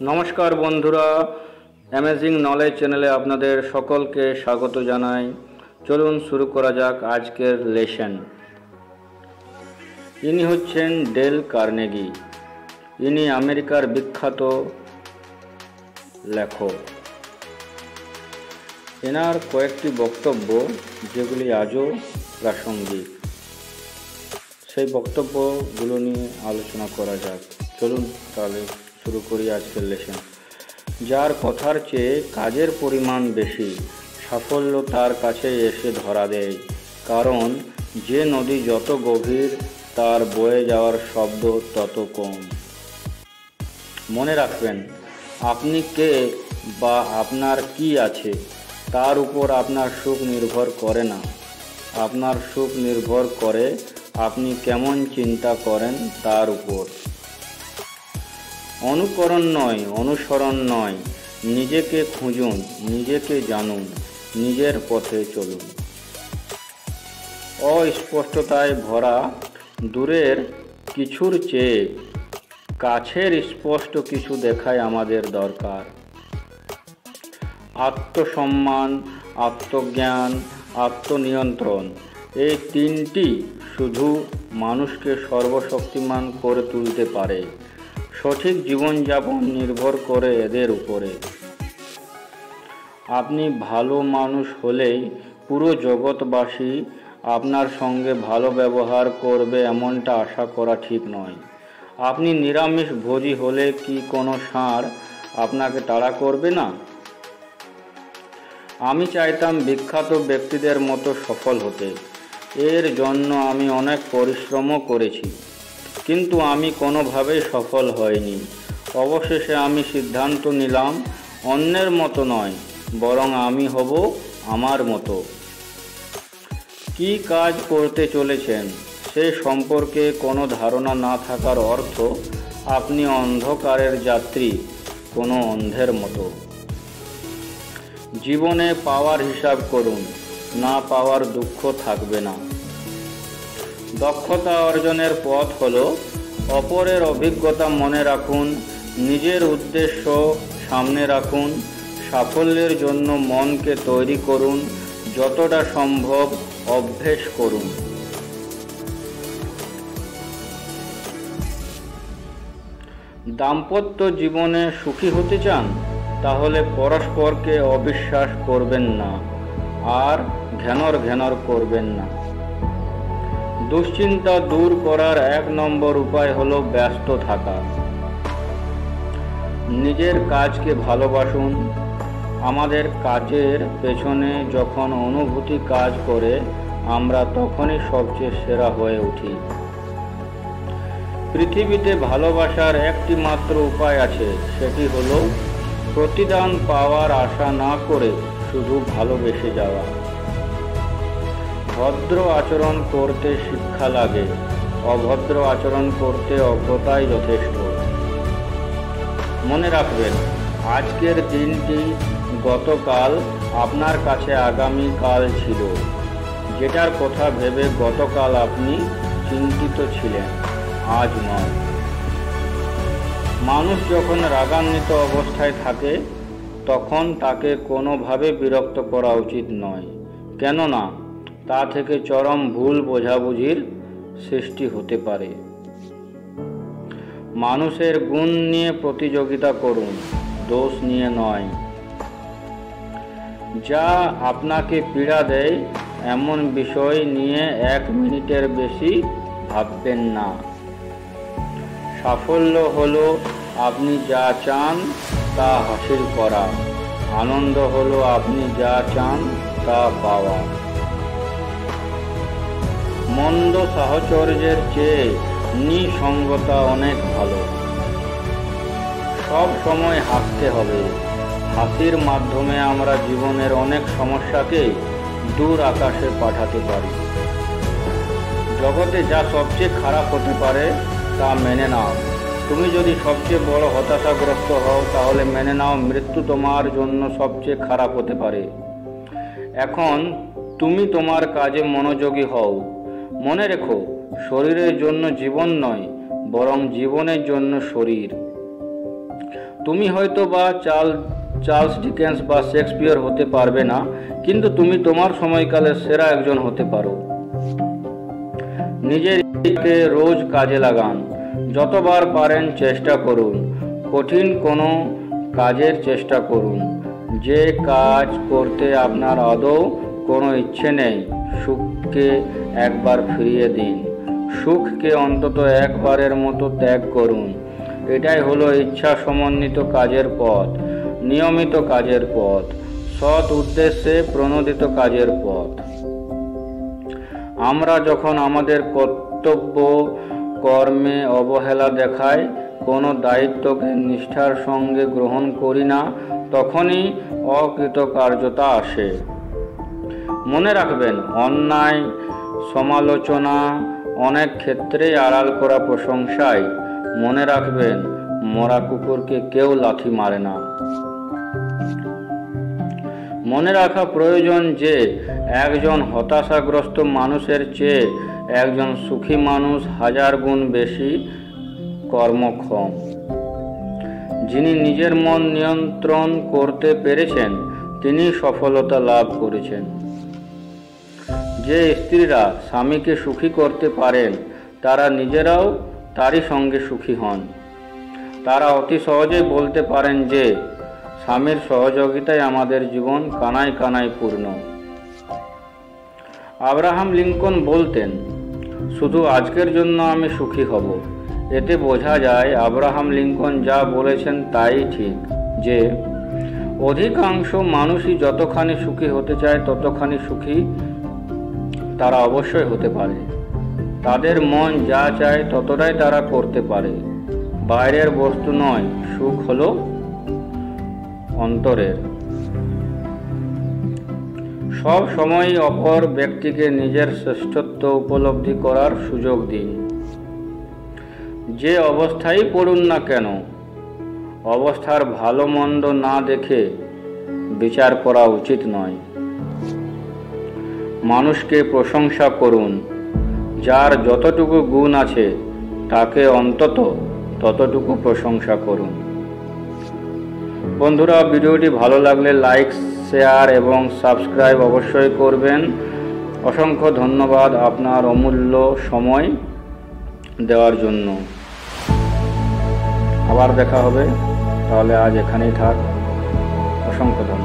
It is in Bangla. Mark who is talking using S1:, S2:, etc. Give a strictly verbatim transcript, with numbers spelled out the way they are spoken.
S1: নমস্কার বন্ধুরা, অ্যামেজিং নলেজ চ্যানেলে আপনাদের সকলকে স্বাগত জানাই। চলুন শুরু করা যাক আজকের লেসন। ইনি হচ্ছেন ডেল কার্নেগি। ইনি আমেরিকার বিখ্যাত লেখক। এনার কয়েকটি বক্তব্য যেগুলি আজও প্রাসঙ্গিক, সেই বক্তব্যগুলো নিয়ে আলোচনা করা যাক। চলুন তাহলে শুরু করি আজকের লেসন। যার কথার চেয়ে কাজের পরিমাণ বেশি, সাফল্য তার কাছে এসে ধরা দেয়। কারণ যে নদী যত গভীর, তার বয়ে যাওয়ার শব্দ তত কম। মনে রাখবেন, আপনি কে বা আপনার কি আছে তার উপর আপনার সুখ নির্ভর করে না। আপনার সুখ নির্ভর করে আপনি কেমন চিন্তা করেন তার উপর। অনুকরণ নয়, অনুসরণ নয়, নিজেকে খুঁজুন, নিজেকে জানুন, নিজের পথে চলুন। অস্পষ্টতায় ভরা দূরের কিছুর চেয়ে কাছের স্পষ্ট কিছু দেখাই আমাদের দরকার। আত্মসম্মান, আত্মজ্ঞান, আত্মনিয়ন্ত্রণ, এই তিনটি শুধু মানুষকে সর্বশক্তিমান করে তুলতে পারে। সঠিক জীবনযাপন নির্ভর করে এদের উপরে। আপনি ভালো মানুষ হলেই পুরো জগৎবাসী আপনার সঙ্গে ভালো ব্যবহার করবে এমনটা আশা করা ঠিক নয়। আপনি নিরামিষ ভোজী হলে কি কোনো ষাঁড় আপনাকে তাড়া করবে না? আমি চাইতাম বিখ্যাত ব্যক্তিদের মতো সফল হতে। এর জন্য আমি অনেক পরিশ্রমও করেছি, কিন্তু আমি কোনোভাবেই সফল হইনি। অবশেষে আমি সিদ্ধান্ত নিলাম, অন্যের মতো নয়, বরং আমি হব আমার মতো। কি কাজ করতে চলেছেন সে সম্পর্কে কোনো ধারণা না থাকার অর্থ আপনি অন্ধকারের যাত্রী, কোনো অন্ধের মতো। জীবনে পাওয়ার হিসাব করুন, না পাওয়ার দুঃখ থাকবে না। দক্ষতা অর্জনের পথ হলো অপরের অভিজ্ঞতা মনে রাখুন, নিজের উদ্দেশ্য সামনে রাখুন। সাফল্যের জন্য মনকে তৈরি করুন, যতটা সম্ভব অভ্যেস করুন। দাম্পত্য জীবনে সুখী হতে চান? তাহলে পরস্পরকে অবিশ্বাস করবেন না, আর ঘ্যানর ঘ্যানর করবেন না। দুশ্চিন্তা দূর করার এক নম্বর উপায় হলো ব্যস্ত থাকা। নিজের কাজকে ভালোবাসুন। আমাদের কাজের পেছনে যখন অনুভূতি কাজ করে, আমরা তখনই সবচেয়ে সেরা হয়ে উঠি। পৃথিবীতে ভালোবাসার একটি মাত্র উপায় আছে, সেটি হলো প্রতিদান পাওয়ার আশা না করে শুধু ভালোবেসে যাওয়া। ভদ্র আচরণ করতে শিক্ষা লাগে, অভদ্র আচরণ করতে অজ্ঞতাই যথেষ্ট। মনে রাখবেন, আজকের দিনটি গতকাল আপনার কাছে আগামীকাল ছিল। যেটার কথা ভেবে গতকাল আপনি চিন্তিত ছিলেন, আজ নয়। মানুষ যখন রাগান্বিত অবস্থায় থাকে, তখন তাকে কোনোভাবে বিরক্ত করা উচিত নয়। কেননা তা থেকে চরম ভুল বোঝাবুঝির সৃষ্টি হতে পারে। মানুষের গুণ নিয়ে প্রতিযোগিতা করুন, দোষ নিয়ে নয়। যা আপনাকে পীড়া দেয় এমন বিষয় নিয়ে এক মিনিটের বেশি ভাববেন না। সাফল্য হলো আপনি যা চান তা হাসিল করা, আনন্দ হলো আপনি যা চান তা পাওয়া। মন্দ সাহচর্যের চেয়ে নিঃসঙ্গতা অনেক ভালো। সব সময় হাসতে হবে। হাসির মাধ্যমে আমরা জীবনের অনেক সমস্যাকে দূর আকাশে পাঠাতে পারি। জগতে যা সবচেয়ে খারাপ হতে পারে তা মেনে নাও। তুমি যদি সবচেয়ে বড় হতাশাগ্রস্ত হও, তাহলে মেনে নাও মৃত্যু তোমার জন্য সবচেয়ে খারাপ হতে পারে। এখন তুমি তোমার কাজে মনোযোগী হও। মনে রেখো, শরীরের জন্য জীবন নয়, বরং জীবনের জন্য শরীর। তুমি হয়তো বা চার্ল চার্লস ডিকেন্স বা শেক্সপিয়র হতে পারবে না, কিন্তু তুমি তোমার সময়কালের সেরা একজন হতে পারো। নিজেকে রোজ কাজে লাগান, যতবার পারেন চেষ্টা করুন, কঠিন কোনো কাজের চেষ্টা করুন। যে কাজ করতে আপনার আদৌ কোনো ইচ্ছে নেই, সুখকে একবার ফিরিয়ে দিন। সুখকে অন্তত একবারের মতো ত্যাগ করুন। এটাই হলো ইচ্ছা সমন্বিত কাজের পথ, নিয়মিত কাজের পথ, সৎ উদ্দেশ্যে প্রণোদিত কাজের পথ। আমরা যখন আমাদের কর্তব্য কর্মে অবহেলা দেখাই, কোনো দায়িত্বকে নিষ্ঠার সঙ্গে গ্রহণ করি না, তখনই অকৃতকার্যতা আসে। মনে রাখবেন, অন্যায় সমালোচনা অনেক ক্ষেত্রেই আড়াল করা প্রশংসায়। মনে রাখবেন, মরা কুকুরকে কেউ লাথি মারে না। মনে রাখা প্রয়োজন যে একজন হতাশাগ্রস্ত মানুষের চেয়ে একজন সুখী মানুষ হাজার গুণ বেশি কর্মক্ষম। যিনি নিজের মন নিয়ন্ত্রণ করতে পেরেছেন, তিনি সফলতা লাভ করেছেন। যে স্ত্রীরা স্বামীকে সুখী করতে পারেন, তারা নিজেরাও তারই সঙ্গে সুখী হন। তারা অতি সহজেই বলতে পারেন যে স্বামীর সহযোগিতায় আমাদের জীবন কানায় কানায় পূর্ণ। আব্রাহাম লিঙ্কন বলতেন, শুধু আজকের জন্য আমি সুখী হব। এতে বোঝা যায় আব্রাহাম লিঙ্কন যা বলেছেন তাই ঠিক, যে অধিকাংশ মানুষই যতখানি সুখী হতে চায় ততখানি সুখী তারা অবশ্যই হতে পারে। তাদের মন যা চায় ততটাই তারা করতে পারে। বাইরের বস্তু নয়, সুখ হলো অন্তরের। সব সময়ই অপর ব্যক্তিকে নিজের শ্রেষ্ঠত্ব উপলব্ধি করার সুযোগ দিন। যে অবস্থায় পড়ুন না কেন, অবস্থার ভালো মন্দ না দেখে বিচার করা উচিত নয়। মানুষকে প্রশংসা করুন। যার যতটুকু গুণ আছে তাকে অন্তত ততটুকু প্রশংসা করুন। বন্ধুরা, ভিডিওটি ভালো লাগলে লাইক, শেয়ার এবং সাবস্ক্রাইব অবশ্যই করবেন। অসংখ্য ধন্যবাদ আপনার অমূল্য সময় দেওয়ার জন্য। আবার দেখা হবে, তাহলে আজ এখানেই থাক। অসংখ্য ধন্যবাদ।